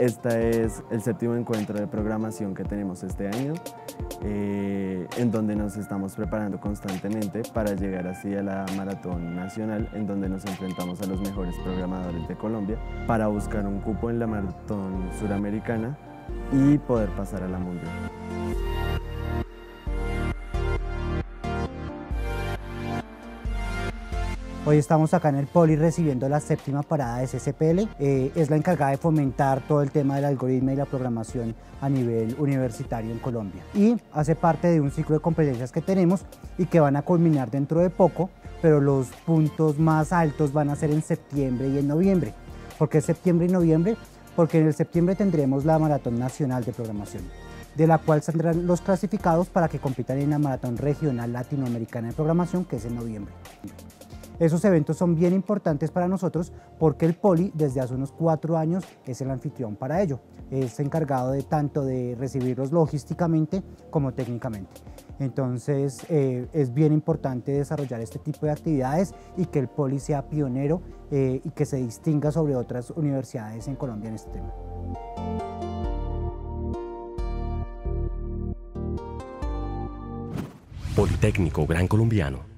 Este es el séptimo encuentro de programación que tenemos este año, en donde nos estamos preparando constantemente para llegar así a la Maratón Nacional, en donde nos enfrentamos a los mejores programadores de Colombia para buscar un cupo en la Maratón Suramericana y poder pasar a la Mundial. Hoy estamos acá en el Poli recibiendo la séptima parada de CCPL. Es la encargada de fomentar todo el tema del algoritmo y la programación a nivel universitario en Colombia. Y hace parte de un ciclo de competencias que tenemos y que van a culminar dentro de poco, pero los puntos más altos van a ser en septiembre y en noviembre. ¿Por qué septiembre y noviembre? Porque en el septiembre tendremos la Maratón Nacional de Programación, de la cual saldrán los clasificados para que compitan en la Maratón Regional Latinoamericana de Programación, que es en noviembre. Esos eventos son bien importantes para nosotros porque el Poli desde hace unos 4 años es el anfitrión para ello. Es encargado de tanto de recibirlos logísticamente como técnicamente. Entonces es bien importante desarrollar este tipo de actividades y que el Poli sea pionero y que se distinga sobre otras universidades en Colombia en este tema. Politécnico Gran Colombiano.